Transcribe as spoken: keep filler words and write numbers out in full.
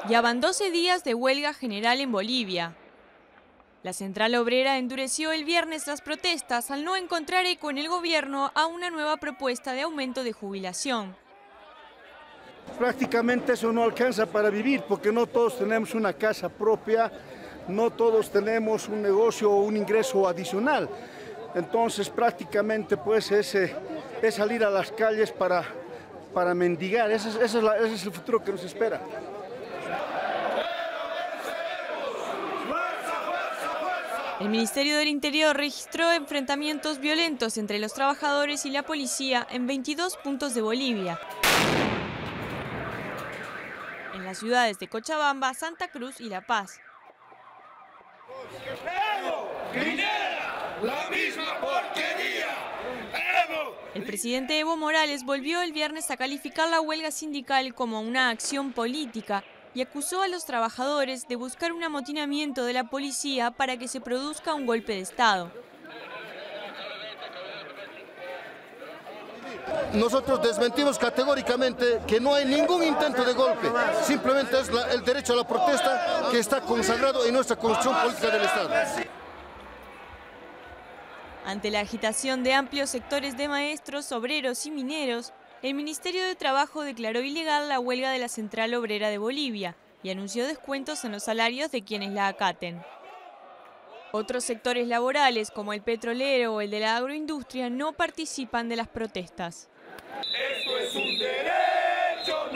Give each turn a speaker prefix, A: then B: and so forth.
A: Ya van doce días de huelga general en Bolivia. La central obrera endureció el viernes las protestas al no encontrar eco en el gobierno a una nueva propuesta de aumento de jubilación.
B: Prácticamente eso no alcanza para vivir porque no todos tenemos una casa propia, no todos tenemos un negocio o un ingreso adicional. Entonces prácticamente pues es, es salir a las calles para, para mendigar, ese es, ese, es la, ese es el futuro que nos espera.
A: El Ministerio del Interior registró enfrentamientos violentos entre los trabajadores y la policía en veintidós puntos de Bolivia. En las ciudades de Cochabamba, Santa Cruz y La Paz.
C: ¡La misma porquería!
A: El presidente Evo Morales volvió el viernes a calificar la huelga sindical como una acción política y acusó a los trabajadores de buscar un amotinamiento de la policía para que se produzca un golpe de Estado.
D: Nosotros desmentimos categóricamente que no hay ningún intento de golpe, simplemente es la, el derecho a la protesta que está consagrado en nuestra Constitución Política del Estado.
A: Ante la agitación de amplios sectores de maestros, obreros y mineros, el Ministerio de Trabajo declaró ilegal la huelga de la Central Obrera de Bolivia y anunció descuentos en los salarios de quienes la acaten. Otros sectores laborales, como el petrolero o el de la agroindustria, no participan de las protestas.
C: ¡Esto es un derecho!